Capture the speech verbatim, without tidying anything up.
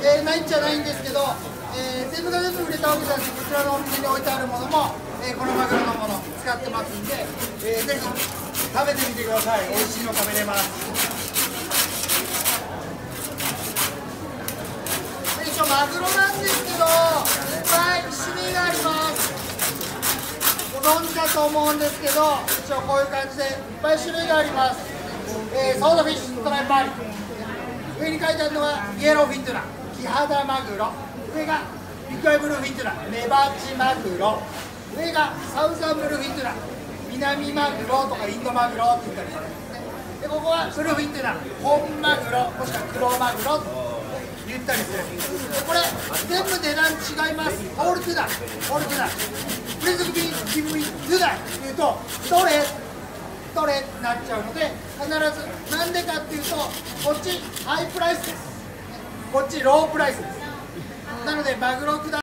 えー、ないんじゃないんですけど、えー、全部が全部売れたわけじゃなくて、こちらのお店に置いてあるものも、えー、このマグロのものを使ってますんで、えー、ぜひ食べてみてください。美味しいの食べれます。一応マグロなんですけど、いっぱい種類があります。ご存知だと思うんですけど、一応こういう感じでいっぱい種類があります。えー、ソードフィッシュストライプアリ、上に書いてあるのはイエローフィントゥナ、キハダマグロ、上がビッグアイブルーフィントゥナ、メバチマグロ、上がサウザンブルーフィントゥナ、南マグロとかインドマグロって言ったりしますね。でここはブルーフィントゥナ、本マグロもしくは黒マグロと言ったりする。でこれ全部値段違います。オールトゥナ、オールトゥナ、プレズギビギブミトゥナって言うとどれどれになっちゃうので、必ずなんでかっていうと、こっちハイプライスです、こっちロープライスです。なのでマグロくだ